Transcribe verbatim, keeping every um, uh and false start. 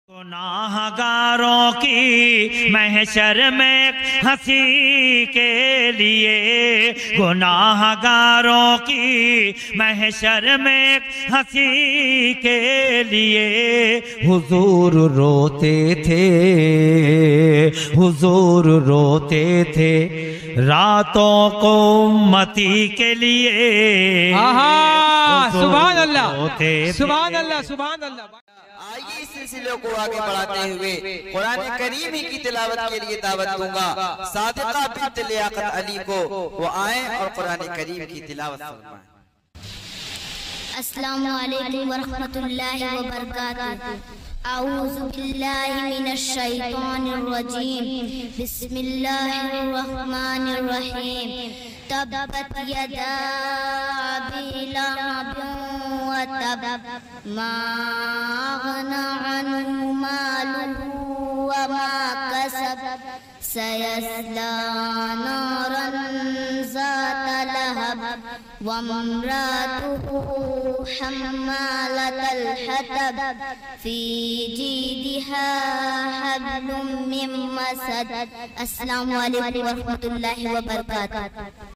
گناہگاروں کی محشر میں ہنسی کے لیے، گناہگاروں کی محشر میں ہنسی کے لیے حضور روتے تھے، حضور روتے تھے راتوں کو امتی کے لیے۔ آہا سبحان اللہ سبحان اللہ سبحان اللہ۔ آئیے اس سلسلے کو آگے بڑھاتے ہوئے قرآن کریم ہی کی تلاوت کے لیے دعوت دوں گا صادقہ بنت لیاقت علی کو، وہ آئیں اور قرآن کریم کی تلاوت فرمائیں۔ السلام علیکم ورحمۃ اللہ وبرکاتہ۔ اعوذ باللہ من الشیطان الرجیم، بسم اللہ الرحمن الرحیم۔ تبت یدا ابی لہب وتب، ما اغنی عنہ مالہ وما کسب، سیصلی نارا ذات لہب وامرأتہ حمالۃ الحطب، فی جیدہا حبل من مسد۔ السلام علیکم ورحمۃ اللہ وبرکاتہ۔